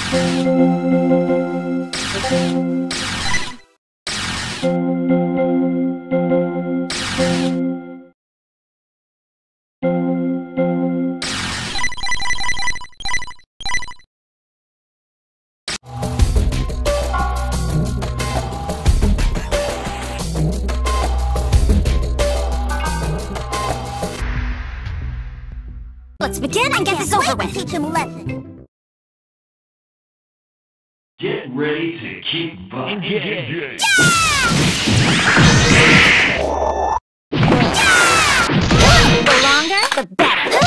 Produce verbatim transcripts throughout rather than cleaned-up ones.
Let's begin and get this over with. Teach him a lesson. Get ready to keep bumping. Yeah! The longer, the better.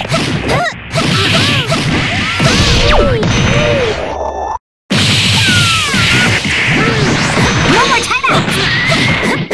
No more timeouts.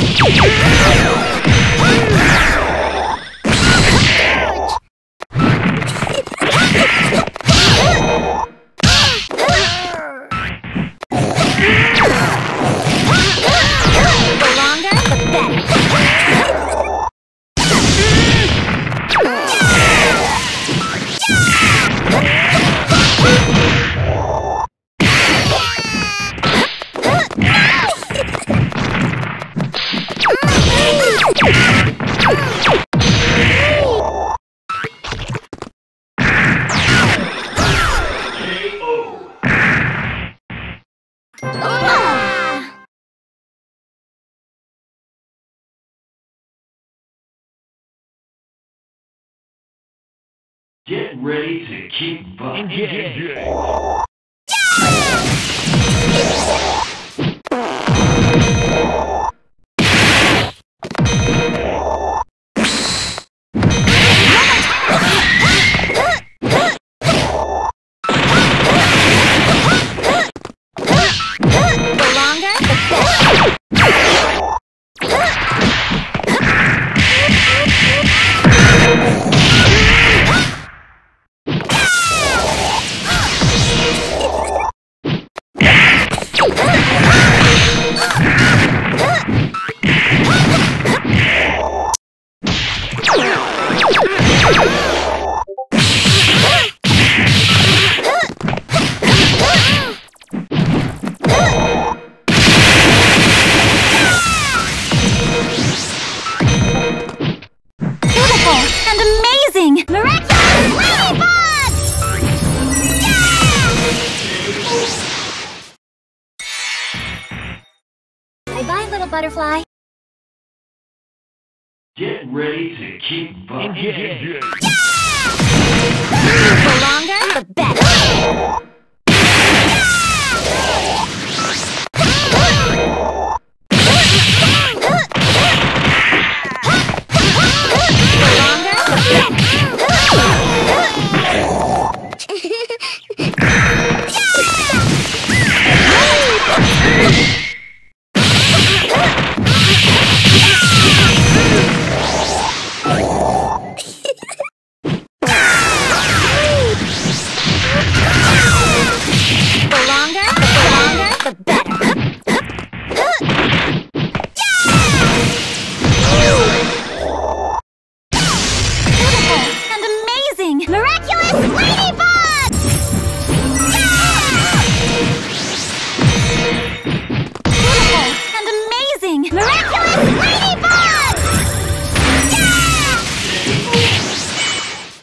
Get ready to keep bumping. Yeah! Bye-bye, little butterfly. Get ready to keep bumping. Yeah! The longer, the better.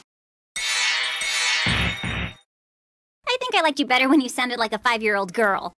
I liked you better when you sounded like a five-year-old girl.